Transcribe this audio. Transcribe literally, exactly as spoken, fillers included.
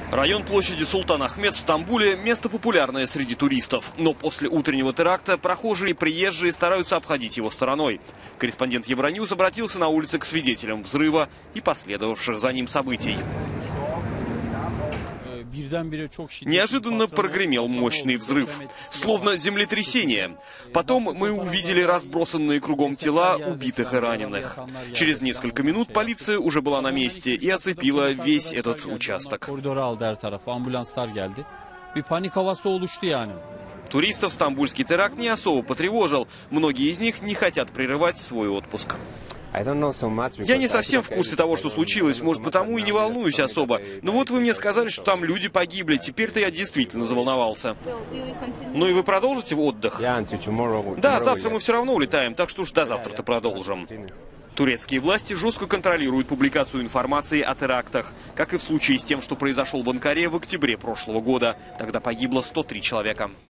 Район площади Султан Ахмед в Стамбуле – место популярное среди туристов. Но после утреннего теракта прохожие и приезжие стараются обходить его стороной. Корреспондент Евроньюз обратился на улице к свидетелям взрыва и последовавших за ним событий. Неожиданно прогремел мощный взрыв, словно землетрясение. Потом мы увидели разбросанные кругом тела убитых и раненых. Через несколько минут полиция уже была на месте и оцепила весь этот участок. Туристов стамбульский теракт не особо потревожил. Многие из них не хотят прерывать свой отпуск. Я не совсем в курсе того, что случилось, может, потому и не волнуюсь особо. Но вот вы мне сказали, что там люди погибли, теперь-то я действительно заволновался. Ну и вы продолжите отдых? Да, завтра мы все равно улетаем, так что уж до завтра-то продолжим. Турецкие власти жестко контролируют публикацию информации о терактах, как и в случае с тем, что произошел в Анкаре в октябре прошлого года. Тогда погибло сто три человека.